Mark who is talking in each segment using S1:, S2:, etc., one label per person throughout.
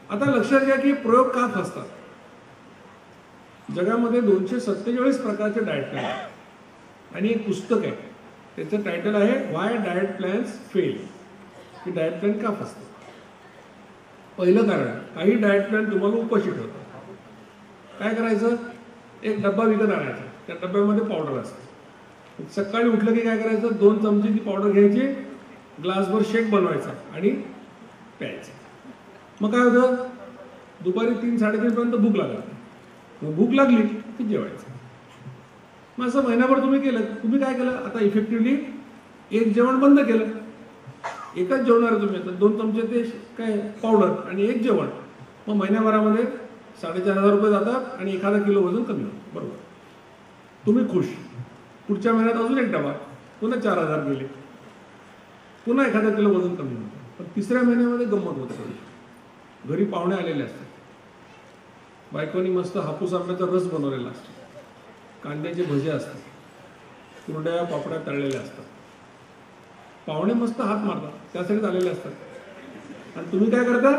S1: आता लक्षात घ्या की प्रयोग का फसतात. जगामध्ये 247 प्रकारचे डाएट प्लॅन आहेत आणि एक पुस्तक आहे, त्याचं टायटल आहे व्हाय डाएट प्लॅन्स फेल, की डाएट प्लॅन का फसतात. पहिलं कारण, काही डाएट प्लॅन तुम्हाला उपाशी ठेवतात. काय करायचं, एक डब्बा विकत आणायचा, त्या डब्यामध्ये पावडर असते. सकाळी उठलं की काय करायचं, 2 चमचे ती पावडर घ्यायची, ग्लासभर शेक बनवायचा आणि प्यायचं. मग काय होतं, दुपारी 3-3:30 पर्यंत भूक लागली. मग भूक लागली की जेवायचं. मग असं महिनाभर तुम्ही केलं. तुम्ही काय केलं, आता इफेक्टिव्हली एक जेवण बंद केलं. एकच जेवणार तुम्ही, आता 2 चमचे ते काय पावडर आणि एक जेवण. मग महिन्याभरामध्ये 4,500 रुपये जातात आणि एखादा किलो वजन कमी होतं. बरोबर, तुम्ही खुश. पुढच्या महिन्यात अजून एक डबा, पुन्हा 4,000 गेले, पुन्हा एखादा किलो वजन कमी होतं. पण तिसऱ्या महिन्यामध्ये गंमत होतं. घरी पाहुणे आलेले असतात, बायकोनी मस्त हापूस आंब्याचा रस बनवलेला असतो, कांद्याचे भजे असतात, कुरड्या पापड्या तळलेल्या असतात. पाहुणे मस्त हात मारतात, त्यासाठी आलेले असतात. आणि तुम्ही काय करता,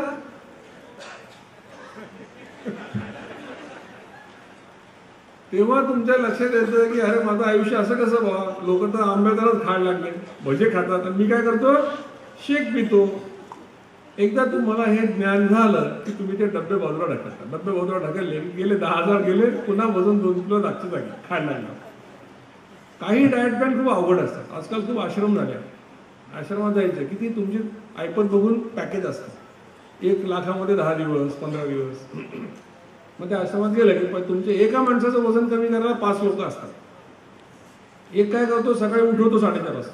S1: तेव्हा तुमच्या लक्षात येतं की अरे माझं आयुष्य असं कसं बा, लोक तर आंब्याचाच खायला लागले, भजे खातात, आणि मी काय करतो, शेक पितो. एकदा तुम्हाला हे ज्ञान झालं की तुम्ही ते डब्बे बाजूला ढकलता. डब्बे बाजूला ढकलले, गेले 10,000 गेले, पुन्हा वजन 2 किलो जागच्या जागी खायला लागलं. काही डाएट प्लॅन खूप अवघड असतात. आजकाल खूप आश्रम झाले, आश्रमात जायचं की ती तुमची ऐपत बघून पॅकेज असतं. 1 लाखामध्ये 10 दिवस 15 दिवस. मग त्या आश्रमात गेलं की तुमचे एका माणसाचं वजन कमी करायला 5 लोक असतात. एक काय करतो, सकाळी उठवतो 4:30 वाजता.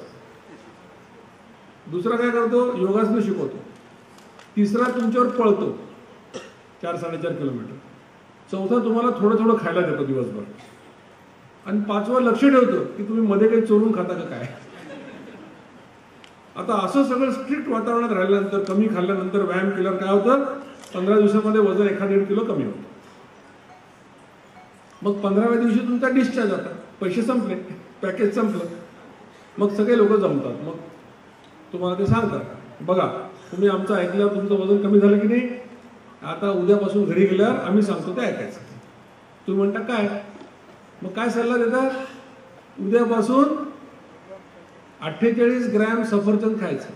S1: दुसरा काय करतो, योगासनं शिकवतो. तिसरा तुमच्यावर पळतो 4-4.5 किलोमीटर. चौथा तुम्हाला थोडं थोडं खायला देतो दिवसभर. आणि 5वा लक्ष ठेवतो की तुम्ही मध्ये काही चोरून खाता का काय. आता असं सगळं स्ट्रिक्ट वातावरणात राहिल्यानंतर, कमी खाल्ल्यानंतर, व्यायाम केल्यावर काय होतं, 15 दिवसामध्ये वजन 1.5 किलो कमी होतं. मग 15व्या दिवशी तुमचा डिस्चार्ज आता, पैसे संपले, पॅकेज संपलं. मग सगळे लोक जमतात. मग तुम्हाला ते सांगतात, बघा तुम्ही आमचं ऐकल्यावर तुमचं वजन कमी झालं की नाही, आता उद्यापासून घरी गेल्यावर आम्ही सांगतो ते ऐकायचं. तुम्ही म्हणता काय, मग काय सल्ला देतात, उद्यापासून 48 ग्रॅम सफरचंद खायचं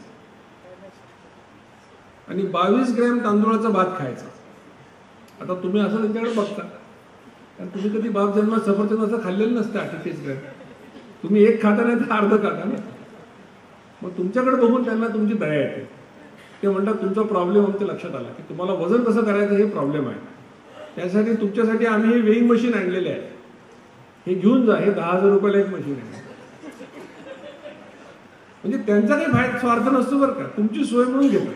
S1: आणि 22 ग्रॅम तांदूळाचा भात खायचा. आता तुम्ही असं त्यांच्याकडे बघता, कारण तुम्ही कधी बाप जन्मात सफरचंद असं खाल्लेलं नसतं. 48 ग्रॅम तुम्ही एक खाता नाही तर अर्ध खाता ना. मग तुमच्याकडे बघून त्यांना तुमची दया येते. ते म्हणतात तुमचा प्रॉब्लेम आमच्या लक्षात आला की तुम्हाला वजन कसं करायचं हे प्रॉब्लेम आहे. त्यासाठी तुमच्यासाठी आम्ही हे वेईंग मशीन आणलेले आहे, हे घेऊन जा. हे 10,000 रुपयाला एक मशीन आहे. म्हणजे त्यांचा काही स्वार्थ नसतो बरं का, तुमची सोय म्हणून घेतो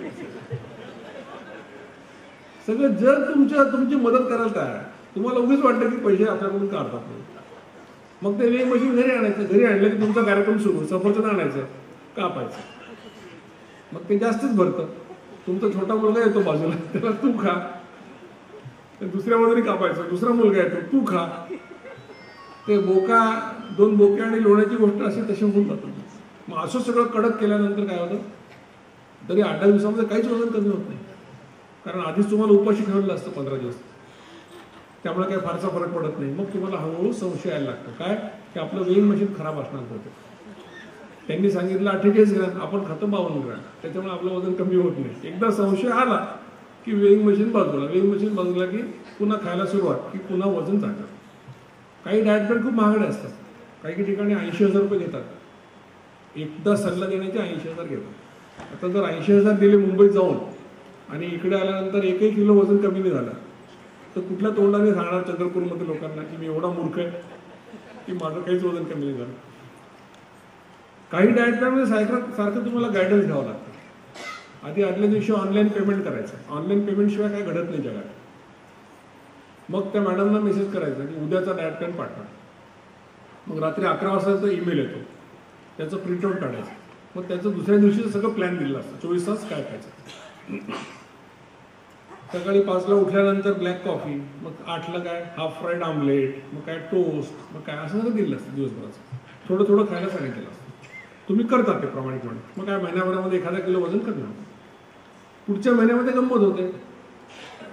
S1: सगळं. जर तुमची मदत करायला तयार, तुम्हाला उगीच वाटतं की पैसे आपल्याकडून काढतात, मग ते वेईंग मशीन घरी आणायचं. घरी आणलं की तुमचा कार्यक्रम सुरू, सफरचंद आणायचं, कापायचं, मग ते जास्तच भरतं. तुमचा छोटा मुलगा येतो बाजूला, त्याला तू खा, दुसऱ्या बाजूने कापायचं. दुसरा मुलगा येतो, तू खा. ते बोका, 2 बोके आणि लोण्याची गोष्ट अशी तशी होऊन जातं. मग असं सगळं कडक केल्यानंतर काय होतं, तरी 8 दिवसामध्ये काहीच वजन कमी होत नाही, कारण आधीच तुम्हाला उपाशी ठेवलेलं असतं 15 दिवस. त्यामुळे काही फारसा फरक पडत नाही. मग तुम्हाला हळूहळू संशय यायला लागतो, काय की आपलं वेईंग मशीन खराब असणार होतं. त्यांनी सांगितलं 48 ग्रॅम, आपण खातो 52 ग्रॅम, त्याच्यामुळे आपलं वजन कमी होत नाही. एकदा संशय आला की वेईंग मशीन बाजूला, वेईंग मशीन बाजूला की पुन्हा खायला सुरुवात, की पुन्हा वजन जातं. काही डाएट प्लॅन खूप महागडे असतात. काही ठिकाणी 80,000 रुपये घेतात, एकदा सल्ला देण्याचे 80,000 घेतात. आता जर 80,000 दिले मुंबईत जाऊन आणि इकडे आल्यानंतर 1 किलो वजन कमी नाही झालं, तर कुठल्या तोंडाने सांगणार चंद्रपूरमध्ये लोकांना की मी एवढा मूर्ख आहे की माझं काहीच वजन कमी नाही झालं. काही डाएट प्लॅनमध्ये सारखं तुम्हाला गायडन्स घ्यावं लागतं. आधी आदल्या दिवशी ऑनलाईन पेमेंट करायचं. ऑनलाईन पेमेंटशिवाय काय घडत नाही जगात. मग त्या मॅडमला मेसेज करायचा की उद्याचा डाएट प्लॅन पाठवा. मग रात्री 11 वाजताचा ईमेल येतो, त्याचं प्रिंटआउट काढायचं. मग त्याचं दुसऱ्या दिवशीचं सगळं प्लॅन दिलेलं असतं, 24 तास काय खायचं. सकाळी 5ला उठल्यानंतर ब्लॅक कॉफी, मग 8ला काय हाफ फ्राईड आमलेट, मग काय टोस्ट, मग काय असं सगळं दिलेलं असतं दिवसभराचं. थोडं थोडं खायला सांगितलेलं असतं. तुम्ही करता ते प्रामाणिकपणे. मग काय महिन्याभरामध्ये 1 किलो वजन कमी होतं. पुढच्या महिन्यामध्ये गंमत होते,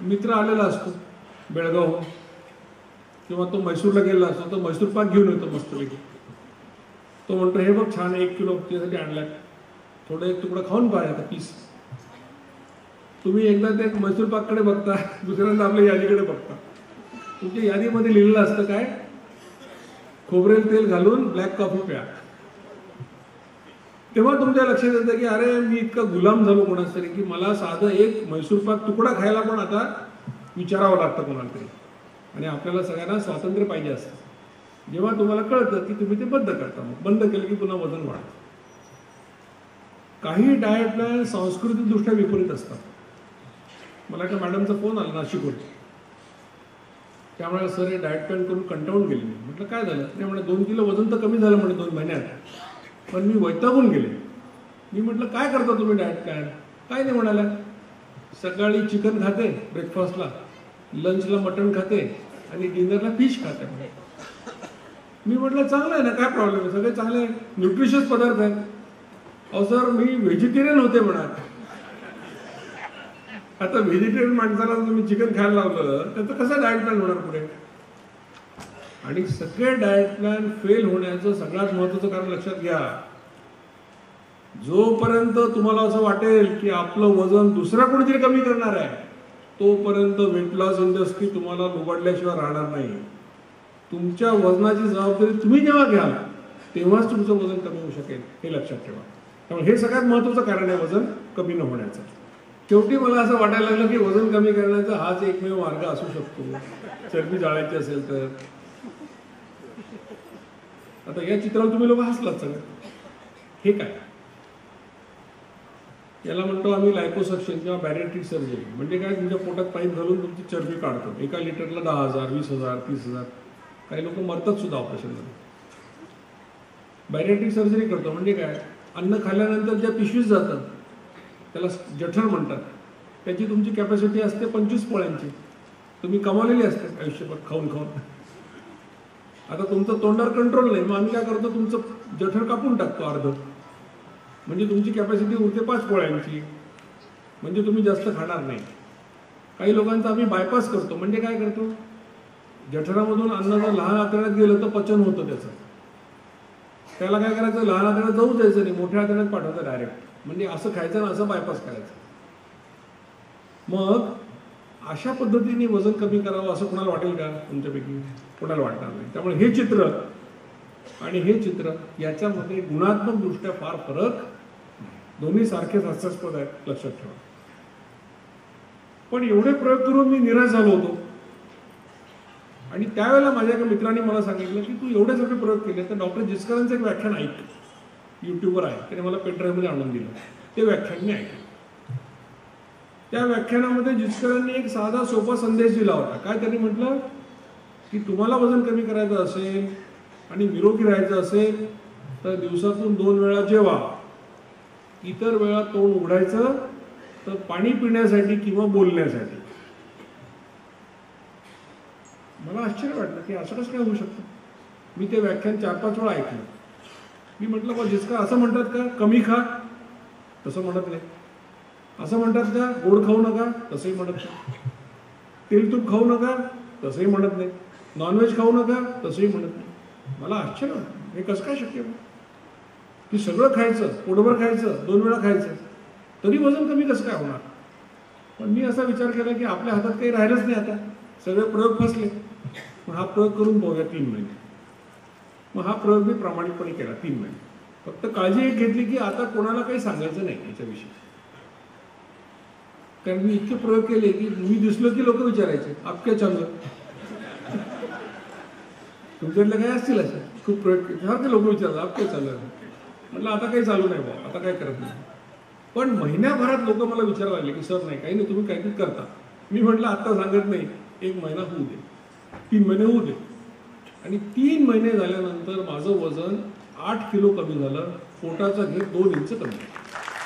S1: मित्र आलेला असतो बेळगावहून, किंवा तो म्हैसूरला गेलेला असतो, तो म्हैसूर पाक घेऊन येतो मस्तपैकी. तो म्हणतो हे बघ छान 1 किलो त्यासाठी आणलाय, थोडं एक तुकडा खाऊन पाहायचा पीस. तुम्ही एकदा ते म्हैसूर पाककडे बघता, दुसऱ्यांदा आपल्या यादीकडे बघता. तुमच्या यादीमध्ये लिहिलेलं असतं काय, खोबरेल तेल घालून ब्लॅक कॉफी प्या. तेव्हा तुमच्या लक्षात येतं की अरे मी इतका गुलाम झालो कोणाच तरी की मला साधं एक म्हैसूर पाक तुकडा खायला पण आता विचारावं लागतं कोणाला तरी. आणि आपल्याला सगळ्यांना स्वातंत्र्य पाहिजे असतं. जेव्हा तुम्हाला कळतं की तुम्ही ते बंद करता, मग बंद केलं की पुन्हा वजन वाढतं. काही डाएट प्लॅन सांस्कृतिकदृष्ट्या विपरीत असतात. मला एका मॅडमचा फोन आला नाशिकवरून, त्यामुळे सर हे डाएट प्लॅन करून कंटाळून गेले. मी म्हटलं काय झालं, ते म्हणे 2 किलो वजन तर कमी झालं म्हणे 2 महिन्यात, पण मी वैतागून गेले. मी म्हटलं काय करता तुम्ही डाएट प्लॅन? काय नाही म्हणाला, सकाळी चिकन खाते ब्रेकफास्टला, लंचला मटण खाते आणि डिनरला फिश खाते. मी म्हटलं चांगलं आहे ना, काय प्रॉब्लेम आहे, सगळे चांगले न्यूट्रिशियस पदार्थ आहेत. अहो सर मी व्हेजिटेरियन होते म्हणा. आता व्हेजिटेरियन माणसाला तुम्ही चिकन खायला लावलं तर कसं डाएट प्लॅन होणार पुढे? आणि सगळे डाएट प्लॅन फेल होण्याचं सगळ्यात महत्त्वाचं कारण लक्षात घ्या, जोपर्यंत तुम्हाला असं वाटेल की आपलं वजन दुसरा कोणीतरी कमी करणार आहे, तोपर्यंत वेट लॉस इंडस्ट्री तुम्हाला लुबाडल्याशिवाय राहणार नाही. तुमच्या वजनाची जबाबदारी तुम्ही जेव्हा घ्याल तेव्हाच तुमचं वजन कमी होऊ शकेल, हे लक्षात ठेवा. त्यामुळे हे सगळ्यात महत्त्वाचं कारण आहे वजन कमी न होण्याचं. शेवटी मला असं वाटायला लागलं की वजन कमी करण्याचा हाच एकमेव मार्ग असू शकतो, चरबी जाळायची असेल तर. आता या चित्रावर तुम्ही लोक हसलात सगळं. हे काय, याला म्हणतो आम्ही लायपोसक्शन किंवा बॅरिएट्रिक सर्जरी. म्हणजे काय, तुमच्या पोटात पाईप घालून तुमची चरबी काढतो. एका लिटरला 10,000, 20,000, 30,000, काही लोक मरतात सुद्धा ऑपरेशनमध्ये. बॅरिएट्रिक सर्जरी करतो म्हणजे काय, अन्न खाल्ल्यानंतर ज्या पिशवीत जातं त्याला जठर म्हणतात, त्याची तुमची कॅपॅसिटी असते 25 पोळ्यांची. तुम्ही कमावलेली असते आयुष्यभर खाऊन खाऊन. आता तुमचं तोंडावर कंट्रोल नाही, मग आम्ही काय करतो, तुमचं जठर कापून टाकतो अर्ध, म्हणजे तुमची कॅपॅसिटी उरते 5 पोळ्यांची, म्हणजे तुम्ही जास्त खाणार नाही. काही लोकांचा आम्ही बायपास करतो. म्हणजे काय करतो, जठरामधून अन्न जर लहान आतड्यात गेलं तर पचन होतं त्याचं. त्याला काय करायचं, लहान आतड्यात जाऊ द्यायचं नाही, मोठ्या आतड्यात पाठवतं डायरेक्ट. म्हणजे असं खायचं ना, असं बायपास करायचं. मग अशा पद्धतीने वजन कमी करावं असं कोणाला वाटेल का तुमच्यापैकी? कोणाला वाटणार नाही. त्यामुळे हे चित्र आणि हे चित्र याच्यामध्ये गुणात्मक दृष्ट्या फार फरक नाही. दोन्ही सारखेच हास्यास्पद आहेत, लक्षात ठेवा. पण एवढे प्रयोग करून मी निराश झालो होतो. आणि त्यावेळेला माझ्या एका मित्राने मला सांगितलं की तू एवढे सगळे प्रयोग केले तर डॉक्टर जिचकरांचं एक व्याख्यान ऐक, यूट्यूबवर आहे. त्याने मला पेनड्राईव्हमध्ये आणून दिलं. ते व्याख्यान मी ऐकलं. त्या व्याख्यानामध्ये जिचकरांनी एक साधा सोपा संदेश दिला होता. काय त्यांनी म्हटलं की तुम्हाला वजन कमी करायचं असेल आणि निरोगी राहायचं असेल तर दिवसातून 2 वेळा जेवा, इतर वेळा तोंड उघडायचं तर पाणी पिण्यासाठी किंवा बोलण्यासाठी. मला आश्चर्य वाटलं की असं कसं काय होऊ शकतं. मी ते व्याख्यान 4-5 वेळा ऐकलं. मी म्हटलं बा जिचकर असं म्हणतात का कमी खा? तसं म्हणत नाही. असं म्हणतात का गोड खाऊ नका? तसंही म्हणत नाही. तेल तूप खाऊ नका? तसंही म्हणत नाही. नॉनव्हेज खाऊ नका? तसंही म्हणत नाही. मला आश्चर्य वाटलं, हे कसं काय शक्य की सगळं खायचं, पोटभर खायचं, 2 वेळा खायचं, तरी वजन कमी कसं काय होणार? पण मी असा विचार केला की आपल्या हातात काही राहिलंच नाही, आता सगळे प्रयोग फसले. मग हा प्रयोग करून पाहूया 3 महिने. मग हा प्रयोग मी प्रामाणिकपणे केला 3 महिने. फक्त काळजी एक घेतली की आता कोणाला काही सांगायचं नाही याच्याविषयी. कारण मी इतके प्रयोग केले की मी दिसलो की लोक विचारायचे आप क्या चालू आहे. तुमच्याकडले काही असतील असे खूप प्रयोग केले, सारखे लोक विचारतात आप काय चालू आहे. म्हटलं आता काही चालू नाही बा, आता काय करत नाही. पण महिन्याभरात लोक मला विचारायला लागले की सर नाही काही नाही, तुम्ही काहीतरी करता. मी म्हटलं आता सांगत नाही, 1 महिना होऊ दे, 3 महिने होऊ दे. आणि 3 महिने झाल्यानंतर माझं वजन 8 किलो कमी झालं, पोटाचा घेर 2 इंच कमी झाला.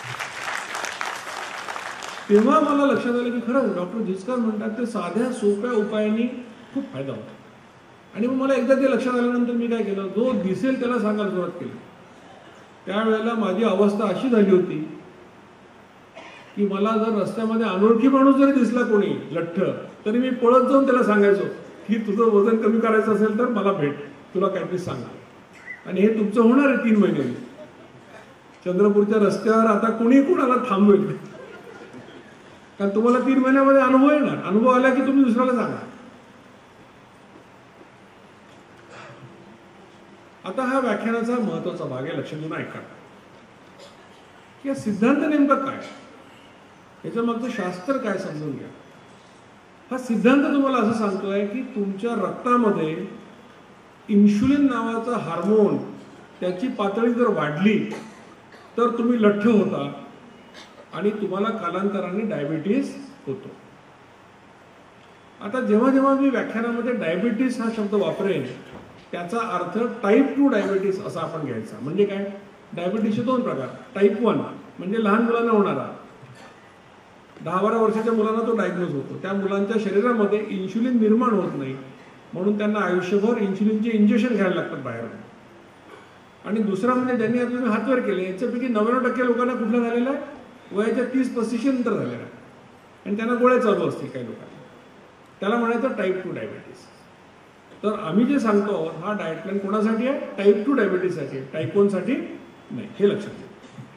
S1: तेव्हा मला लक्षात आलं की खरं डॉक्टर जिचकर म्हणतात ते साध्या सोप्या उपायांनी खूप फायदा होतो. आणि मग मला एकदा ते लक्षात आल्यानंतर मी काय केलं, जो दिसेल त्याला सांगायला सुरुवात केली. त्यावेळेला माझी अवस्था अशी झाली होती की मला जर रस्त्यामध्ये अनोळखी माणूस जरी दिसला कोणी लठ्ठ, तरी मी पळत जाऊन त्याला सांगायचो की तुझं वजन कमी करायचं असेल तर मला भेट, तुला काहीतरी सांगा. आणि हे तुमचं होणार आहे 3 महिन्यांनी. चंद्रपूरच्या रस्त्यावर आता कुणी कुणाला थांबवेल, कारण तुम्हाला 3 महिन्यामध्ये अनुभव येणार. अनुभव आला की तुम्ही दुसऱ्याला सांगा. आता हा व्याख्यानाचा महत्वाचा भाग आहे, लक्ष देऊन ऐका. की सिद्धांत नेमका काय, याच्या मागचं शास्त्र काय समजून घ्या. हा सिद्धांत तुम्हाला असं सांगतोय की तुमच्या रक्तामध्ये इन्शुलिन नावाचा हार्मोन, त्याची पातळी जर वाढली तर तुम्ही लठ्ठ होता आणि तुम्हाला कालांतराने डायबिटीस होतो. आता जेव्हा जेव्हा मी व्याख्यानामध्ये डायबिटीस हा शब्द वापरेन, त्याचा अर्थ टाईप 2 डायबिटीस असा आपण घ्यायचा. म्हणजे काय, डायबिटीसचे 2 प्रकार. टाईप 1 म्हणजे लहान मुलांना होणारा, 10-12 वर्षाच्या मुलांना तो डायग्नोज होतो. त्या मुलांच्या शरीरामध्ये इन्शुलिन निर्माण होत नाही, म्हणून त्यांना आयुष्यभर इन्शुलिनचे इंजेक्शन घ्यायला लागतात बाहेर. आणि दुसरा म्हणजे ज्यांनी आपल्याला हातवर केले, याच्यापैकी 99% लोकांना कुठला झालेला आहे, वयाच्या 30-35 नंतर झालेला आहे, आणि त्यांना गोळ्या चालू असतील काही लोकांना. त्याला म्हणायचं टाईप 2 डायबिटीस. तर आम्ही जे सांगतो हा डाएट प्लॅन कोणासाठी आहे, टाईप 2 डायबिटीससाठी, टाईप 1 साठी नाही, हे लक्षात घ्या.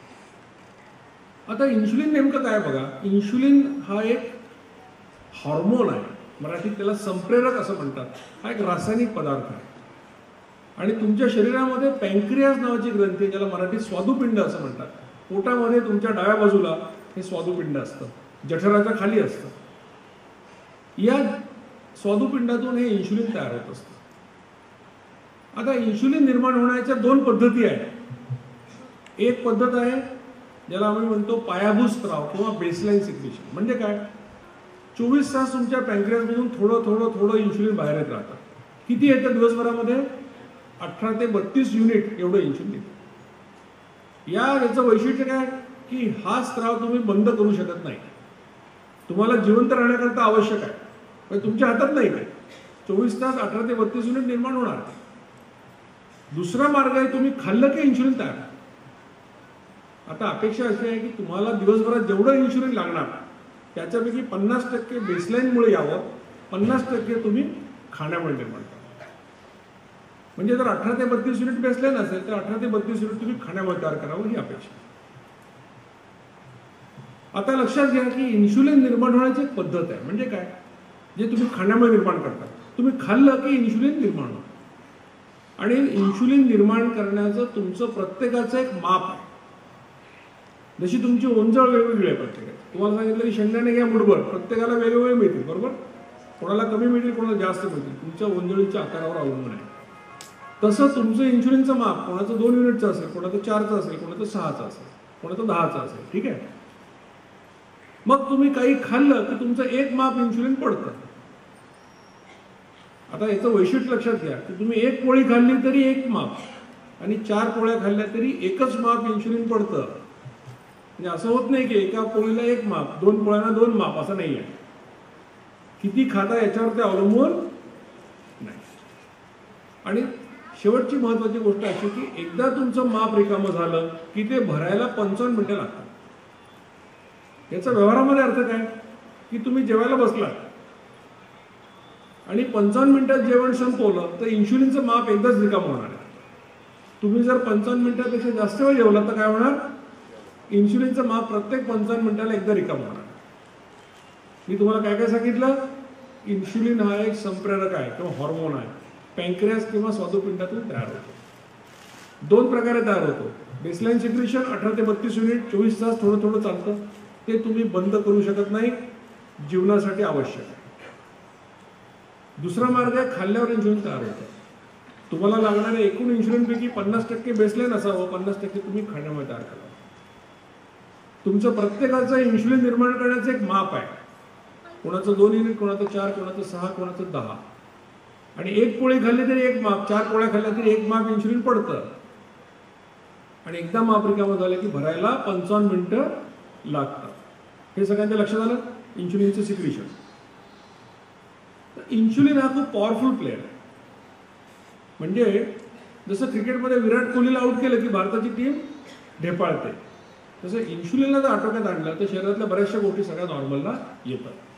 S1: आता इन्शुलिन नेमकं काय बघा. इन्शुलिन हा एक हॉर्मोन आहे, मराठीत त्याला संप्रेरक असं म्हणतात. हा एक रासायनिक पदार्थ आहे. आणि तुमच्या शरीरामध्ये पॅन्क्रियास नावाची ग्रंथी, ज्याला मराठीत स्वादुपिंड असं म्हणतात. पोटामध्ये तुमच्या डाव्या बाजूला हे स्वादुपिंड असतं, जठराच्या खाली असतं. या स्वादुपिंडातून हे इन्शुलिन तयार होत असतं. आता इन्शुलिन निर्माण होण्याच्या 2 पद्धती आहेत. एक पद्धत आहे ज्याला आम्ही म्हणतो पायाभूत स्त्राव किंवा बेसलाईन सिक्रेशन. म्हणजे काय, 24 तास तुमच्या पॅन्क्रियासमधून थोडं थोडं थोडं इन्शुलिन बाहेर येत राहतं. किती येतं दिवसभरामध्ये, 18 ते 32 युनिट एवढं इन्शुलिन येतं. याचं वैशिष्ट्य काय की हा स्त्राव तुम्ही बंद करू शकत नाही. तुम्हाला जिवंत राहण्याकरता आवश्यक आहे, पण तुमच्या हातात नाही. काय 24 तास 18 ते 32 युनिट निर्माण होणार. दुसरा मार्ग आहे, तुम्ही खाल्लं की इन्शुलिन तयार. आता अपेक्षा अशी आहे की तुम्हाला दिवसभरात जेवढं इन्शुलिन लागणार त्याच्यापैकी 50% बेसलाईनमुळे यावं, 50% तुम्ही खाण्यामुळे निर्माण करा. म्हणजे जर 18 ते 32 युनिट बेसलाईन असेल तर 18 ते 32 युनिट तुम्ही खाण्यामुळे तयार करावं, ही अपेक्षा. आता लक्षात घ्या की इन्शुलिन निर्माण होण्याची एक पद्धत आहे. म्हणजे काय, जे तुम्ही खाण्यामुळे निर्माण करता, तुम्ही खाल्लं की इन्शुलिन निर्माण होतं. आणि इन्शुलिन निर्माण करण्याचं तुमचं प्रत्येकाचं एक माप आहे. जशी तुमची ओंजळ वेगवेगळी आहे प्रत्येकाची. तुम्हाला सांगितलं की शेंगदाणे घ्या मुठभर, प्रत्येकाला वेगवेगळे मिळतील, बरोबर. कोणाला कमी मिळतील, कोणाला जास्त मिळतील, तुमच्या ओंजळीच्या आकारावर अवलंबून आहे. तसं तुमचं इन्शुलिनचं माप कोणाचं 2 युनिटचं असेल, कोणाचं 4चं असेल, कोणाचं 6चं असेल, कोणाचं 10चं असेल. ठीक आहे. मग तुम्ही काही खाल्लं की तुमचं एक माप इन्शुलिन पडतं. आता याचं वैशिष्ट्य लक्षात घ्या की तुम्ही 1 पोळी खाल्ली तरी 1 माप आणि 4 पोळ्या खाल्ल्या तरी एकच माप इन्शुलिन पडतं. म्हणजे असं होत नाही की एका पोळीला 1 माप, 2 पोळ्यांना 2 माप, असं नाही आहे. किती खाता याच्यावर ते अवलंबून नाही. आणि शेवटची महत्वाची गोष्ट अशी की एकदा तुमचं माप रिकामं झालं की ते भरायला 55 मिनिटं लागतात. याचा व्यवहारामध्ये अर्थ काय की तुम्ही जेवायला बसलात आणि 55 मिनिटात जेवण संपवलं तर इन्शुलिनचं माप एकदाच रिकामं होणार आहे. तुम्ही जर 55 मिनिटापेक्षा जास्त वेळ जेवला तर काय होणार, इन्शुलिनचं माप प्रत्येक 55 मिनिटाला एकदा रिकामं होणार. मी तुम्हाला काय काय सांगितलं, इन्शुलिन हा एक संप्रेरक आहे किंवा हॉर्मोन आहे. पॅन्क्रियास किंवा स्वादुपिंडातून तयार होतो. 2 प्रकारे तयार होतो. बेसलाईन सिक्रेशन 18 ते 32 युनिट 24 तास थोडं थोडं चालतं. ते तुम्ही बंद करू शकत नाही, जीवनासाठी आवश्यक आहे. दुसरा मार्ग आहे खाल्ल्यावर इन्शुलिन तयार होतं. तुम्हाला लागणाऱ्या एकूण इन्शुलिनपैकी 50% बेसलाईन असावं, 50% तुम्ही खाण्यामुळे तयार करावं. तुमचं प्रत्येकाचं इन्शुलिन निर्माण करण्याचं एक माप आहे. कोणाचं 2 युनिट, कोणाचं 4, कोणाचं 6, कोणाचं 10. आणि 1 पोळी खाल्ली तरी 1 माप, 4 पोळ्या खाल्ल्या तरी 1 माप इन्शुलिन पडतं. आणि एकदा माप रिकामं झालं की भरायला 55 मिनिटं लागतात. हे सगळ्यांच्या लक्षात आलं. इन्शुलिनचं सिक्रेशन. इन्शुलिन हा खूप पॉवरफुल प्लेअर आहे. म्हणजे जसं क्रिकेटमध्ये विराट कोहलीला आउट केलं की भारताची टीम ढेपाळते, तसं इन्शुलिनला जर आटोक्यात आणलं तर शरीरातल्या बऱ्याचशा गोष्टी सगळ्या नॉर्मलला येतात.